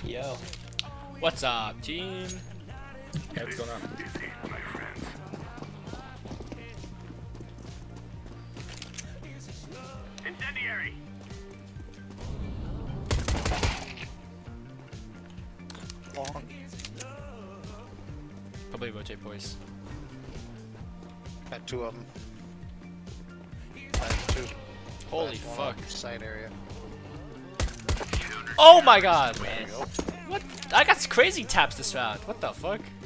Yo. What's up, team? Yeah, what's going on? Incendiary. Long. Probably rotate, boys. Got 2 of them. Got 2. Holy Last one fuck. on Side area. Oh my god, There man. you go. What? I got crazy taps this round. What the fuck?